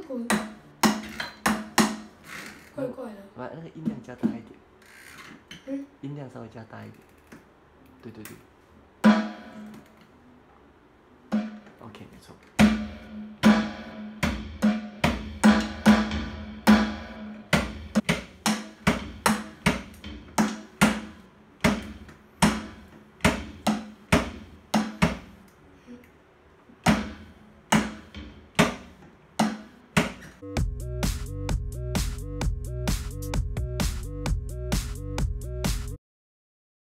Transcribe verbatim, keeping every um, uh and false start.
滚，怪怪的。 把那个音量加大一点。 嗯。 音量稍微加大一点。对对对。OK， 没错。